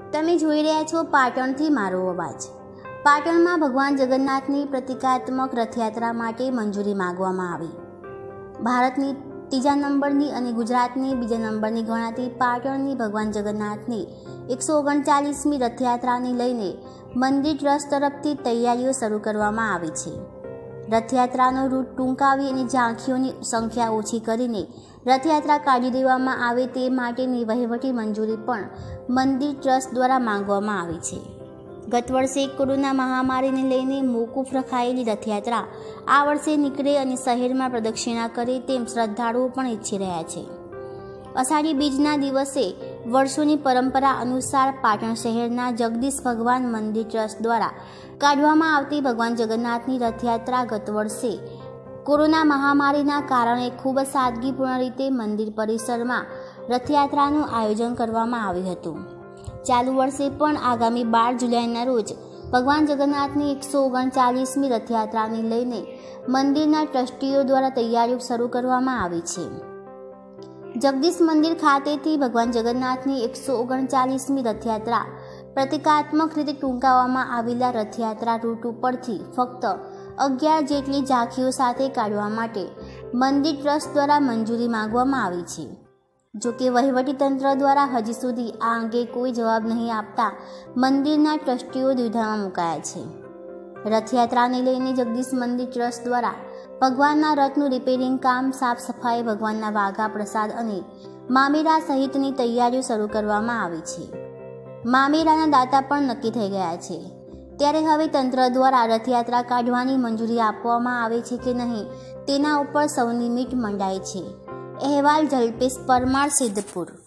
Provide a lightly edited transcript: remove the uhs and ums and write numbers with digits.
તમે જોઈ રહ્યા છો પાટણથી મારો અવાજ। પાટણમાં ભગવાન જગન્નાથની પ્રતિકાત્મક રથયાત્રા માટે મંજૂરી માંગવામાં આવી। ભારતની ત્રીજા નંબરની અને ગુજરાતની બીજા નંબરની ગણાતી પાટણની ભગવાન જગન્નાથની 139મી રથયાત્રાને લઈને મંદિર ટ્રસ્ટ તરફથી તૈયારીઓ શરૂ કરવામાં આવી છે। રથયાત્રાનો રૂટ ટૂંકાવી અને ઝાંખીઓની સંખ્યા ઓછી કરીને રથયાત્રા કાઢી દેવામાં આવે તે માટેની વહીવટી મંજૂરી પણ મંદિર ટ્રસ્ટ દ્વારા માંગવામાં આવી છે। ગત વર્ષે કોરોના મહામારીને લઈને મોકૂફ રખાયેલી રથયાત્રા આ વર્ષે નીકળે અને શહેરમાં પ્રદક્ષિણા કરે તેમ શ્રદ્ધાળુઓ પણ ઈચ્છી રહ્યા છે। અષાઢી બીજના દિવસે વર્ષોની પરંપરા અનુસાર પાટણ શહેરના જગદીશ ભગવાન મંદિર ટ્રસ્ટ દ્વારા કાઢવામાં આવતી ભગવાન જગન્નાથની રથયાત્રા ગત વર્ષે કોરોના મહામારીના કારણે ખૂબ જ સાદગીપૂર્ણ રીતે મંદિર પરિસરમાં રથયાત્રાનું આયોજન કરવામાં આવ્યું હતું। ચાલુ વર્ષે પણ આગામી 12 જુલાઈના રોજ ભગવાન જગન્નાથની 139મી રથયાત્રાને લઈને મંદિરના ટ્રસ્ટીઓ દ્વારા તૈયારીઓ શરૂ કરવામાં આવી છે। જગદીશ મંદિર ખાતેથી ભગવાન જગન્નાથની 139મી રથયાત્રા પ્રતિકાત્મક રીતે ટૂંકાવવામાં આવેલા રથયાત્રા રૂટ ઉપરથી ફક્ત 11 જેટલી ઝાંખીઓ સાથે કાઢવા માટે મંદિર ટ્રસ્ટ દ્વારા મંજૂરી માંગવામાં આવી છે। જોકે વહીવટીતંત્ર દ્વારા હજી સુધી આ અંગે કોઈ જવાબ નહીં આપતા મંદિરના ટ્રસ્ટીઓ દ્વિધામાં મુકાયા છે। રથયાત્રાને લઈને જગદીશ મંદિર ટ્રસ્ટ દ્વારા ભગવાનના રથનું રિપેરિંગ કામ, સાફ સફાઈ, ભગવાનના વાઘા પ્રસાદ અને મામેરા સહિતની તૈયારીઓ શરૂ કરવામાં આવી છે। મામેરાના દાતા પણ નક્કી થઈ ગયા છે। ત્યારે હવે તંત્ર દ્વારા રથયાત્રા કાઢવાની મંજૂરી આપવામાં આવે છે કે નહીં તેના ઉપર સૌની મીટ મંડાય છે। અહેવાલ જલ્પેશ પરમાર, સિદ્ધપુર।